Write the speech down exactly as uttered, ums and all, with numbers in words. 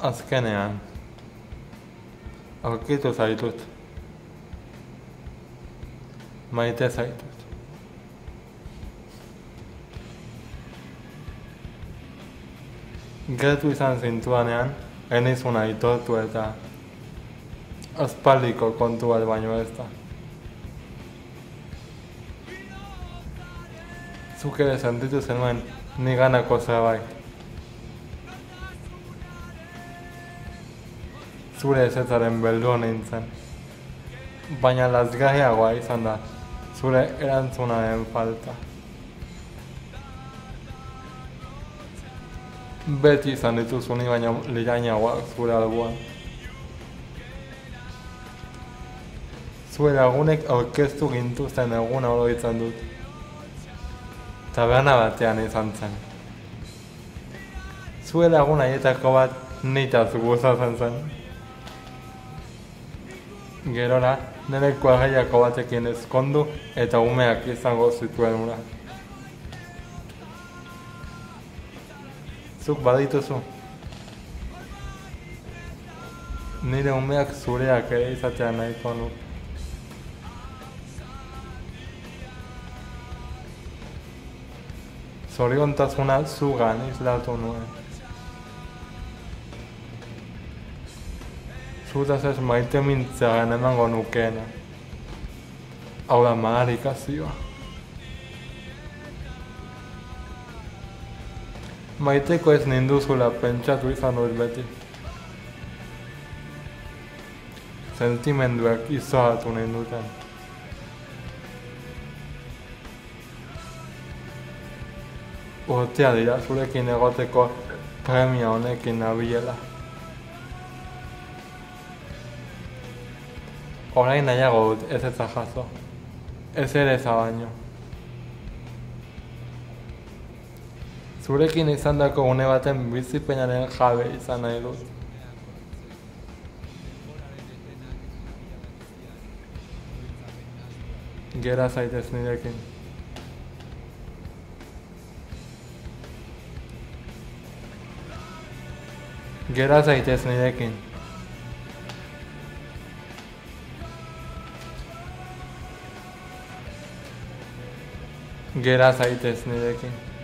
Azkenean, aurkitu zaitut. Maite zaitut. Gertu izan zintuanean, genizun aitortu eta aspaldiko kontu bat baino ez da. Zuk ere sentitu zenuen niganako zerbait. Zure ezetzaren beldur nintzen. Baina lazgarriagoa izan da, zure erantzunaren falta. Beti izan dituzuni baina lirainagoak zure alboan. Zure lagunek aurkeztu gintuzten eguna oroitzen dut. Taberna batean izan zen. Zure lagun haietako bat nitaz gustatzen zen. Gerora, nire kuarreiako batekin ezkondu eta umeak izango zituen ura. Zuk badituzu. Nire umeak zureak ere izatea nahiko nu. Zoriontasuna zugan islatu nuen. Zutaz ez maite mintzearen emango nukeena. Hau da maharikazioa. Maiteko ez ninduzula pentsatu izan dut beti. Sentimenduak izohatu ninduten. Urtea dira zurekin egoteko premia honekin nabilela. Orain nahiago dut ez ez jaso. Ez ere eza baino. Zurekin izandako une baten bizipenaren jabe izan nahi dut. Gera zaitez nirekin. Gera zaitez nirekin. Gera zaitez nirekin.